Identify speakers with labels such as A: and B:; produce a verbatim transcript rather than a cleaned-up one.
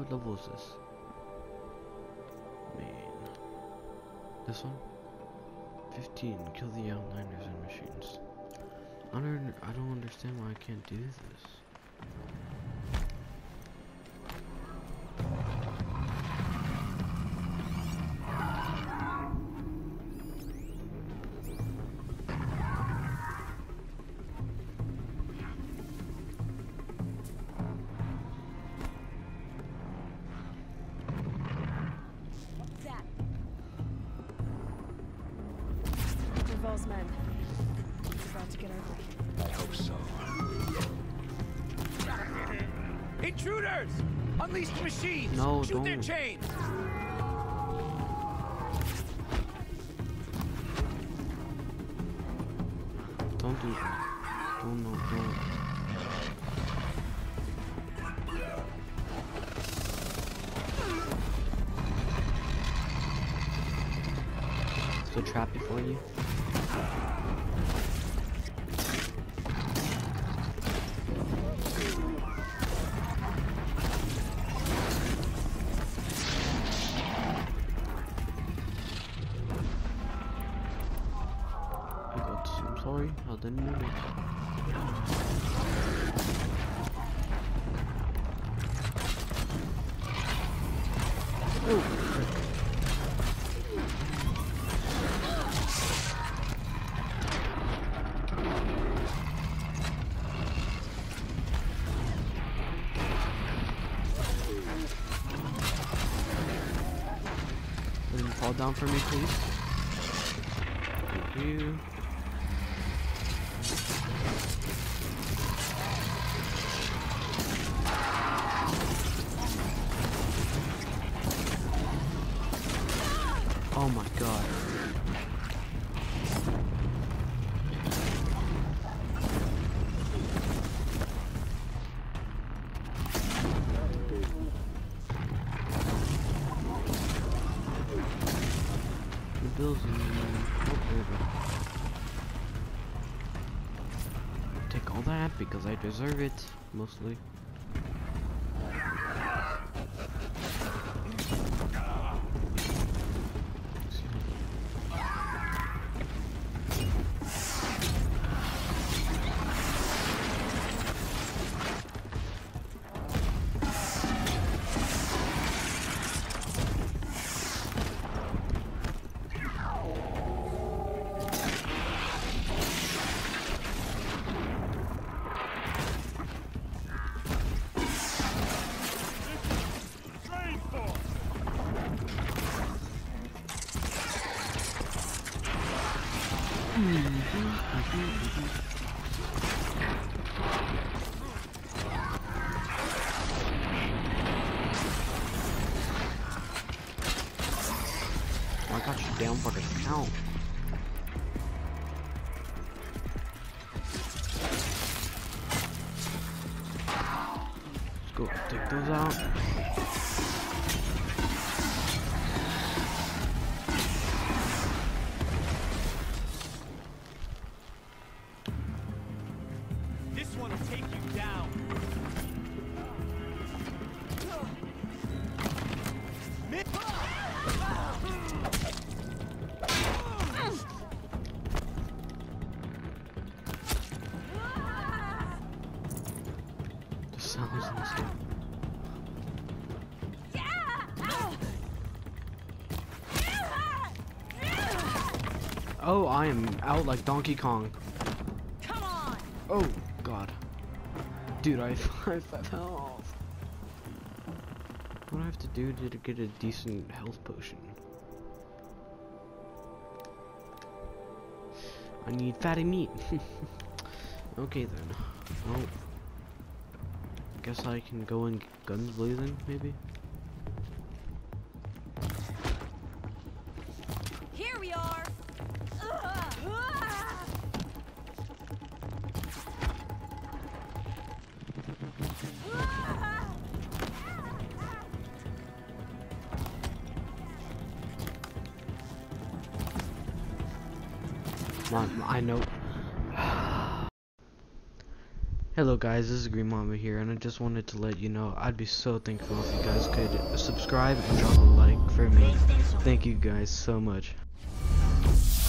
A: what level is this? Main. This one? fifteen. Kill the outliners and machines. I don't, I don't understand why I can't do this.
B: Dervahl's men. He's about to get ugly.
C: I hope so. Intruders! Unleash machines!
A: No,
C: Shoot
A: don't.
C: their chains!
A: Don't do that. Don't, no, don't. So trap before you. I got. I'm sorry. I didn't mean it. Oh. Let him fall down for me, please. Thank you. Oh my god. The bills in take all that because I deserve it, mostly. I got you down for the count. Let's go take those out.
C: This one will take you down.
A: The sounds in this game. Oh, I am out like Donkey Kong.
B: Come on!
A: Oh god. Dude, I, I fell off. What do I have to do to get a decent health potion? I need fatty meat. Okay then. Well, guess I can go in guns blazing, maybe?
B: Here we are!
A: Come on, I know. Hello guys, this is Green Mamba here, and I just wanted to let you know I'd be so thankful if you guys could subscribe and drop a like for me. Thank you guys so much.